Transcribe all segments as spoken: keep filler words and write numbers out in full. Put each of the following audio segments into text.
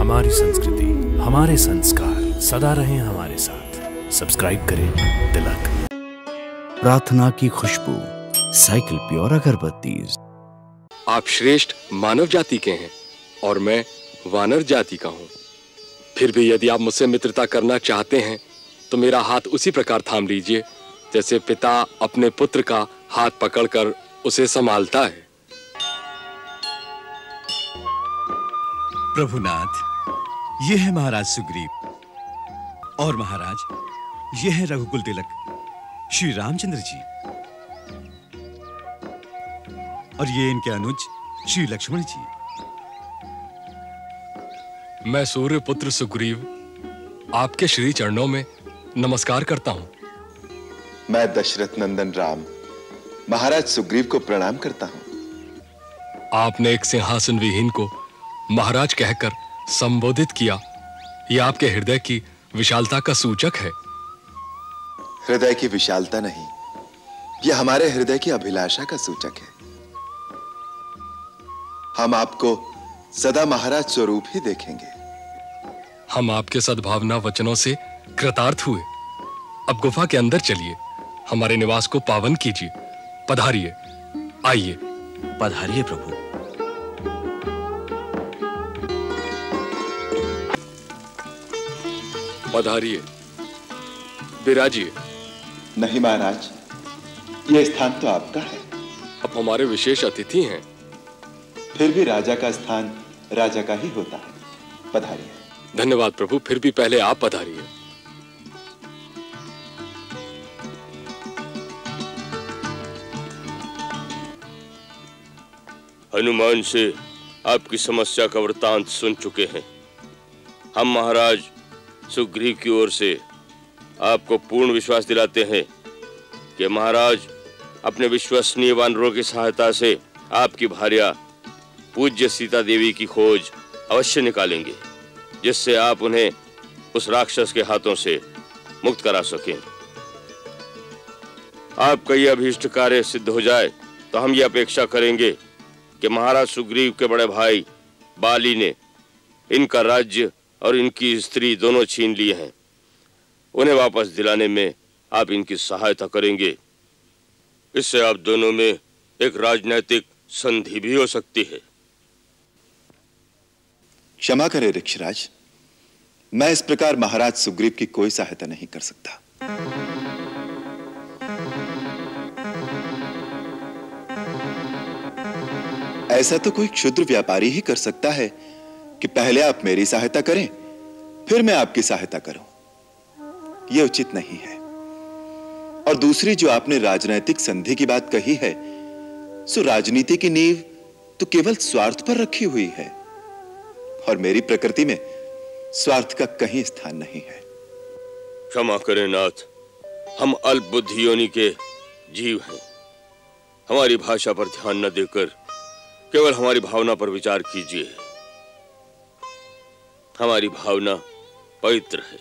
हमारी संस्कृति, हमारे संस्कार सदा रहें हमारे साथ। सब्सक्राइब करें तिलक। प्रार्थना की खुशबू, साइकिल प्योर अगरबत्ती। आप श्रेष्ठ मानव जाति के हैं और मैं वानर जाति का हूँ। फिर भी यदि आप मुझसे मित्रता करना चाहते हैं तो मेरा हाथ उसी प्रकार थाम लीजिए जैसे पिता अपने पुत्र का हाथ पकड़कर उसे संभालता है। प्रभुनाथ, ये है महाराज सुग्रीव और महाराज ये है रघुकुल तिलक श्री रामचंद्र जी और ये इनके अनुज श्री लक्ष्मण जी। मैं सूर्य पुत्र सुग्रीव आपके श्री चरणों में नमस्कार करता हूँ। मैं दशरथ नंदन राम महाराज सुग्रीव को प्रणाम करता हूँ। आपने एक सिंहासन विहीन को महाराज कहकर संबोधित किया, यह आपके हृदय की विशालता का सूचक है। हृदय की विशालता नहीं, यह हमारे हृदय की अभिलाषा का सूचक है। हम आपको सदा महाराज स्वरूप ही देखेंगे। हम आपके सद्भावना वचनों से कृतार्थ हुए। अब गुफा के अंदर चलिए, हमारे निवास को पावन कीजिए। पधारिए, आइए। पधारिए प्रभु। पधारिए, विराजिए। नहीं महाराज, यह स्थान तो आपका है। आप हमारे विशेष अतिथि हैं। फिर भी राजा का स्थान राजा का ही होता है। पधारिए। धन्यवाद प्रभु, फिर भी पहले आप पधारिए। हनुमान से आपकी समस्या का वृतांत सुन चुके हैं। हम महाराज सुग्रीव की ओर से आपको पूर्ण विश्वास दिलाते हैं कि महाराज अपने विश्वसनीय वानरों की सहायता से आपकी भार्या पूज्य सीता देवी की खोज अवश्य निकालेंगे, जिससे आप उन्हें उस राक्षस के हाथों से मुक्त करा सकें। आपका यह अभीष्ट कार्य सिद्ध हो जाए तो हम यह अपेक्षा करेंगे कि महाराज सुग्रीव के बड़े भाई बाली ने इनका राज्य और इनकी स्त्री दोनों छीन लिए हैं, उन्हें वापस दिलाने में आप इनकी सहायता करेंगे। इससे आप दोनों में एक राजनैतिक संधि भी हो सकती है। क्षमा करें ऋक्षराज, मैं इस प्रकार महाराज सुग्रीव की कोई सहायता नहीं कर सकता। ऐसा तो कोई क्षुद्र व्यापारी ही कर सकता है कि पहले आप मेरी सहायता करें फिर मैं आपकी सहायता करूं। यह उचित नहीं है। और दूसरी, जो आपने राजनैतिक संधि की बात कही है, सो राजनीति की नींव तो केवल स्वार्थ पर रखी हुई है और मेरी प्रकृति में स्वार्थ का कहीं स्थान नहीं है। क्षमा करें नाथ, हम अल्प बुद्धि योनि के जीव हैं। हमारी भाषा पर ध्यान न देकर केवल हमारी भावना पर विचार कीजिए। हमारी भावना पवित्र है।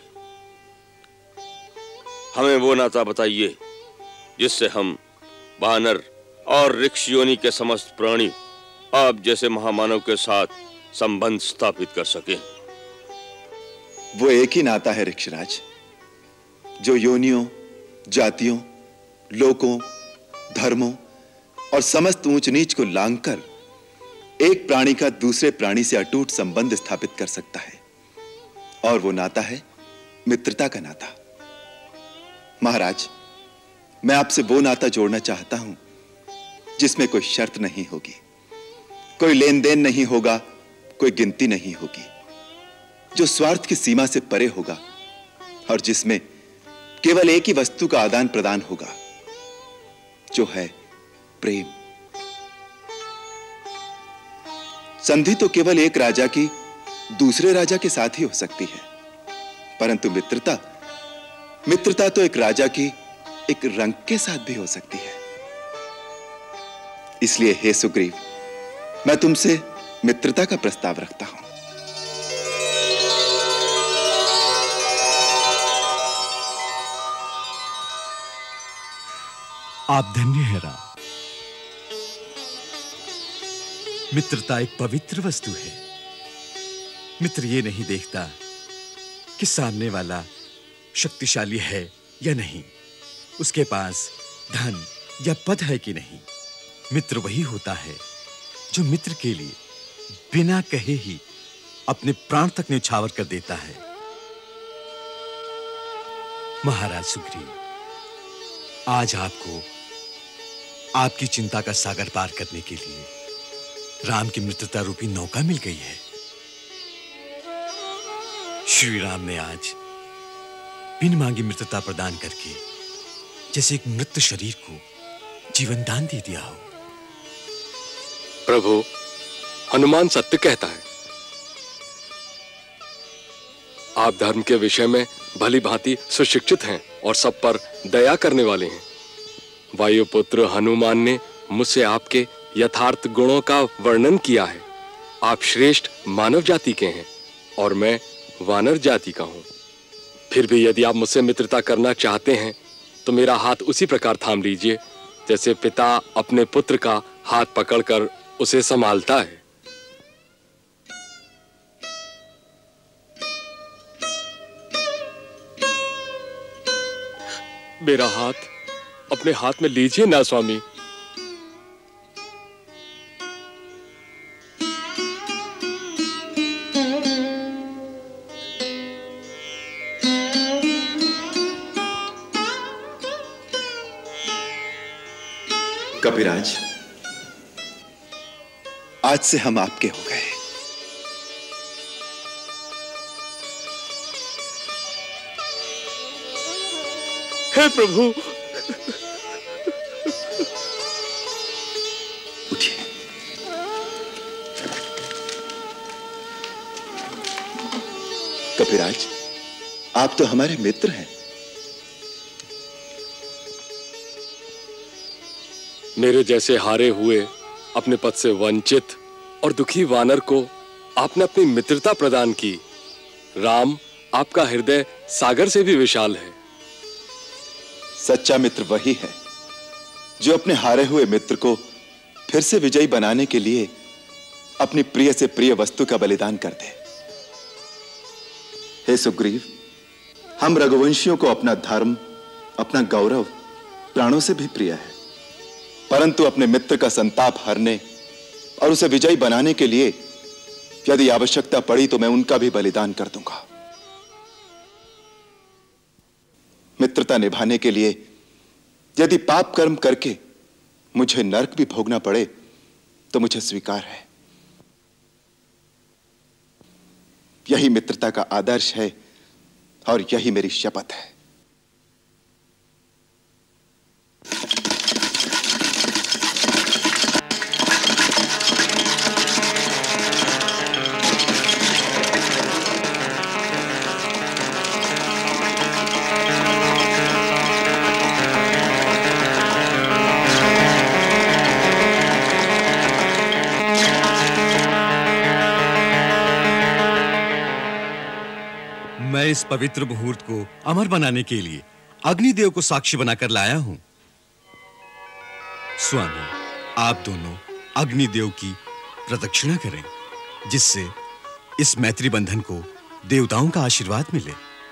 हमें वो नाता बताइए जिससे हम वानर और ऋक्ष योनि के समस्त प्राणी आप जैसे महामानव के साथ संबंध स्थापित कर सकें। वो एक ही नाता है ऋक्षराज, जो योनियों, जातियों, लोकों, धर्मों और समस्त ऊंच नीच को लांघकर एक प्राणी का दूसरे प्राणी से अटूट संबंध स्थापित कर सकता है। और वो नाता है मित्रता का नाता। महाराज, मैं आपसे वो नाता जोड़ना चाहता हूं जिसमें कोई शर्त नहीं होगी, कोई लेन देन नहीं होगा, कोई गिनती नहीं होगी, जो स्वार्थ की सीमा से परे होगा और जिसमें केवल एक ही वस्तु का आदान प्रदान होगा, जो है प्रेम। संधि तो केवल एक राजा की दूसरे राजा के साथ ही हो सकती है, परंतु मित्रता मित्रता तो एक राजा की एक रंक के साथ भी हो सकती है। इसलिए हे सुग्रीव, मैं तुमसे मित्रता का प्रस्ताव रखता हूं। आप धन्य हैं राम। मित्रता एक पवित्र वस्तु है। मित्र ये नहीं देखता कि सामने वाला शक्तिशाली है या नहीं, उसके पास धन या पद है कि नहीं। मित्र वही होता है जो मित्र के लिए बिना कहे ही अपने प्राण तक न्यौछावर कर देता है। महाराज सुग्रीव, आज आपको आपकी चिंता का सागर पार करने के लिए राम की मित्रता रूपी नौका मिल गई है। श्री राम ने आज बिन मांगी मित्रता प्रदान करके जैसे एक मृत शरीर को जीवन दान दे दिया हो। प्रभु, हनुमान सत्य कहता है। आप धर्म के विषय में भली भांति सुशिक्षित हैं और सब पर दया करने वाले हैं। वायुपुत्र हनुमान ने मुझसे आपके यथार्थ गुणों का वर्णन किया है। आप श्रेष्ठ मानव जाति के हैं और मैं वानर जाति का हूं। फिर भी यदि आप मुझसे मित्रता करना चाहते हैं तो मेरा हाथ उसी प्रकार थाम लीजिए जैसे पिता अपने पुत्र का हाथ पकड़कर उसे संभालता है। मेरा हाथ अपने हाथ में लीजिए ना स्वामी। कपिराज, आज से हम आपके हो गए। हे प्रभु, उठिए। कपिराज, आप तो हमारे मित्र हैं। मेरे जैसे हारे हुए, अपने पद से वंचित और दुखी वानर को आपने अपनी मित्रता प्रदान की। राम, आपका हृदय सागर से भी विशाल है। सच्चा मित्र वही है जो अपने हारे हुए मित्र को फिर से विजयी बनाने के लिए अपनी प्रिय से प्रिय वस्तु का बलिदान कर दे। हे सुग्रीव, हम रघुवंशियों को अपना धर्म, अपना गौरव प्राणों से भी प्रिय है, परंतु अपने मित्र का संताप हरने और उसे विजयी बनाने के लिए यदि आवश्यकता पड़ी तो मैं उनका भी बलिदान कर दूंगा। मित्रता निभाने के लिए यदि पाप कर्म करके मुझे नरक भी भोगना पड़े तो मुझे स्वीकार है। यही मित्रता का आदर्श है और यही मेरी शपथ है। मैं इस पवित्र मुहूर्त को अमर बनाने के लिए अग्निदेव को साक्षी बनाकर लाया हूं। स्वामी, आप दोनों अग्निदेव की प्रदक्षिणा करें, जिससे इस मैत्री बंधन को देवताओं का आशीर्वाद मिले।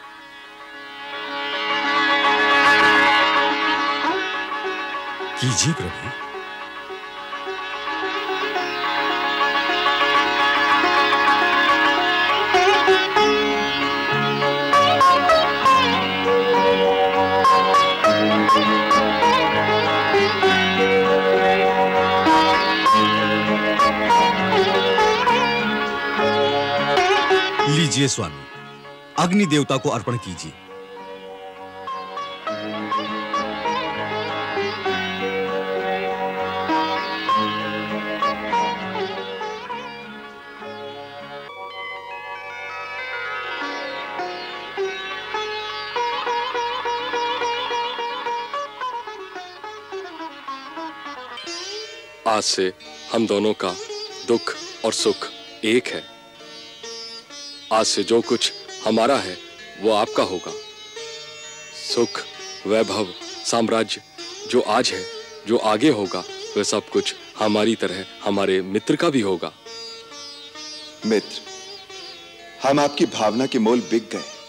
कीजिए प्रभु। लीजिए स्वामी, अग्नि देवता को अर्पण कीजिए। आज से हम दोनों का दुख और सुख एक है। आज से जो कुछ हमारा है वो आपका होगा। सुख, वैभव, साम्राज्य जो आज है, जो आगे होगा, वह सब कुछ हमारी तरह हमारे मित्र का भी होगा। मित्र, हम आपकी भावना के मोल बिक गए।